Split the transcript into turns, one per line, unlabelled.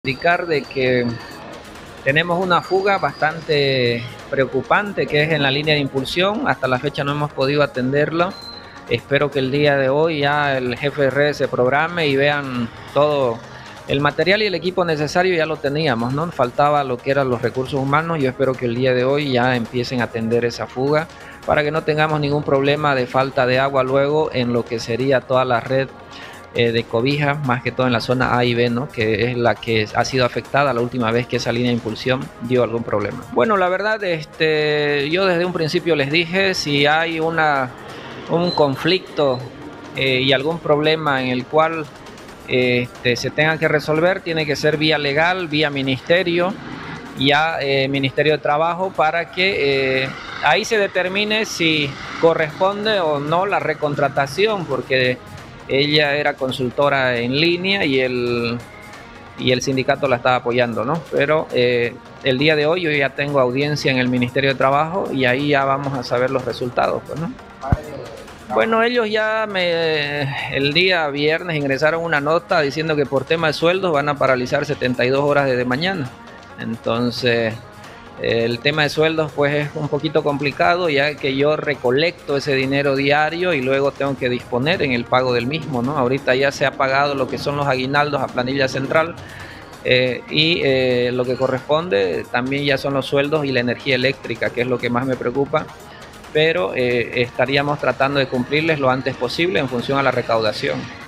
Indicar de que tenemos una fuga bastante preocupante que es en la línea de impulsión. Hasta la fecha no hemos podido atenderlo. Espero que el día de hoy ya el jefe de redes se programe y vean todo el material y el equipo necesario. Ya lo teníamos, ¿no? Faltaba lo que eran los recursos humanos. Yo espero que el día de hoy ya empiecen a atender esa fuga para que no tengamos ningún problema de falta de agua luego en lo que sería toda la red de cobijas, más que todo en la zona A y B, ¿no? Que es la que ha sido afectada la última vez que esa línea de impulsión dio algún problema. Bueno, la verdad, yo desde un principio les dije, si hay un conflicto y algún problema en el cual se tenga que resolver, tiene que ser vía legal, vía ministerio, ya Ministerio de Trabajo, para que ahí se determine si corresponde o no la recontratación, porque ella era consultora en línea y el sindicato la estaba apoyando, ¿no? Pero el día de hoy yo ya tengo audiencia en el Ministerio de Trabajo y ahí ya vamos a saber los resultados, pues, ¿no? Bueno, ellos ya el día viernes ingresaron una nota diciendo que por tema de sueldos van a paralizar 72 horas desde mañana. Entonces, el tema de sueldos pues es un poquito complicado, ya que yo recolecto ese dinero diario y luego tengo que disponer en el pago del mismo, ¿no? Ahorita ya se ha pagado lo que son los aguinaldos a planilla central y lo que corresponde también ya son los sueldos y la energía eléctrica, que es lo que más me preocupa, pero estaríamos tratando de cumplirles lo antes posible en función a la recaudación.